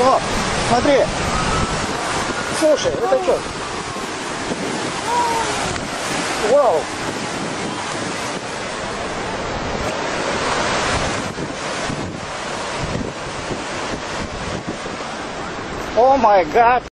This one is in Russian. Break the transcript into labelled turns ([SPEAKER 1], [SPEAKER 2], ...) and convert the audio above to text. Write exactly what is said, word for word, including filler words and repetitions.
[SPEAKER 1] О, смотри. Слушай, это что? Вау. О май гад.